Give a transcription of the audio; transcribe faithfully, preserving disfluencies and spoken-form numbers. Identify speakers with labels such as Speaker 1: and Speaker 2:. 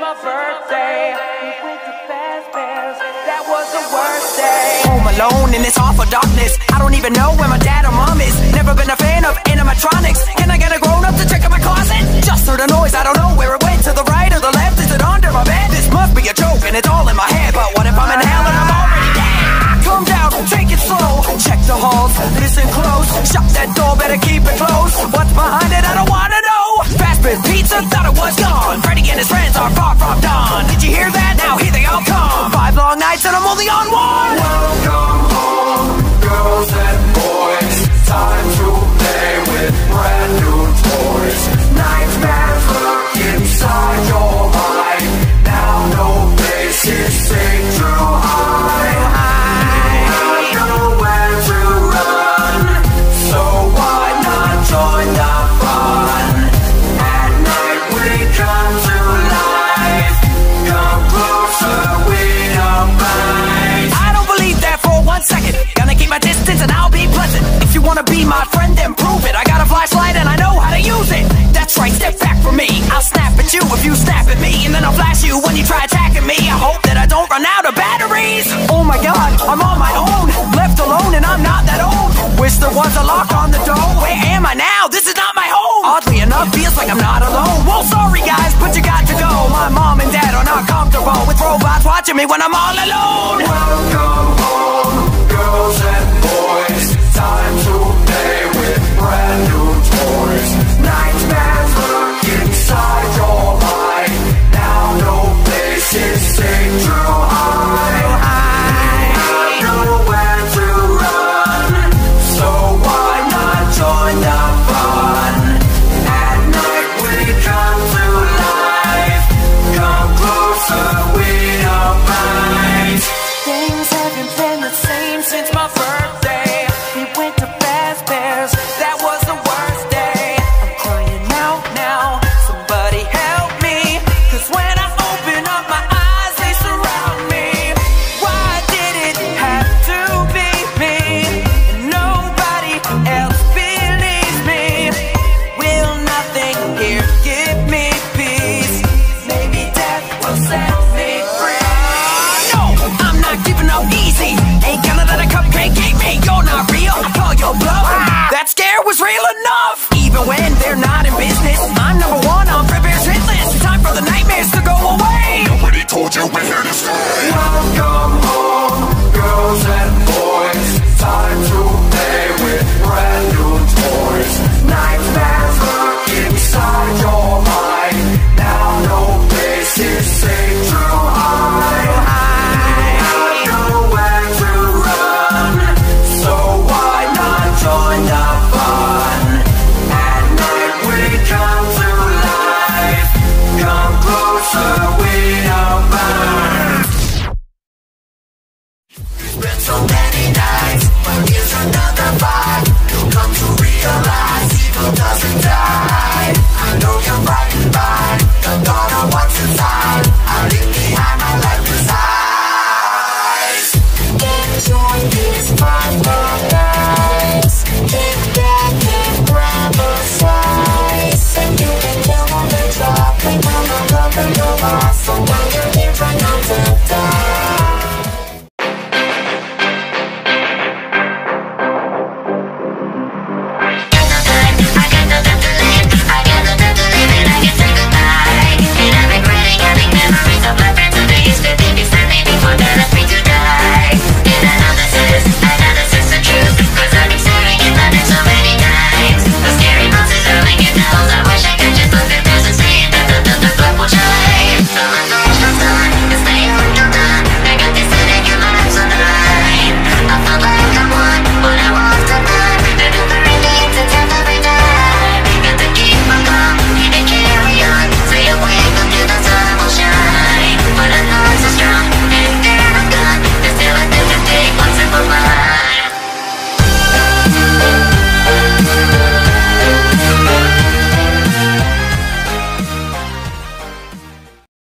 Speaker 1: my birthday. We went to Fazbear's, that was the worst day. Home alone in this awful darkness, I don't even know where my dad or mom is. Never been a fan of animatronics. Can I get a grown up to check out my closet? Just heard a noise, I don't know where it went. To the right or the left, is it under my bed? This must be a joke and it's all in my head. But what if I'm in hell and I'm already dead? Calm down, take it slow. Check the halls, listen close. Shut that door, better keep it closed. What's behind it, I don't wanna know. Fazbear's Pizza, thought it was gone. Freddy and his friends are far from done. Did you hear that? Now here they all come. Five long nights and I'm only on one.
Speaker 2: Welcome home, girls and boys. Time to play with brand new toys. Nightmares lurk inside your mind. Now no place is safe to hide. You have nowhere to run, so why not join the fun? At night we come to life. Come closer, we don't bite.
Speaker 1: I don't believe that for one second. Gonna keep my distance and I'll be pleasant. If you wanna be my friend, then prove it. I got a flashlight and I know how to use it. That's right, step back from me. I'll snap at you if you snap at me, and then I'll flash you when you try attacking me. I hope that I don't run out of batteries. Oh my god, I'm on my own, left alone and I'm not that old. Wish there was a lock on the door. Where am I now? This is not my home. Oddly enough, feels like I'm not alone. Well, sorry guys, but you got to go. My mom and dad are not comfortable with robots watching me when I'm all alone.